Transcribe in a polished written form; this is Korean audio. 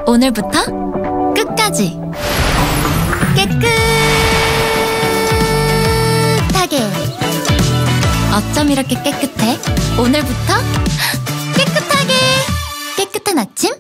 오늘부터 끝까지 깨끗하게. 어쩜 이렇게 깨끗해? 오늘부터 깨끗하게. 깨끗한 아침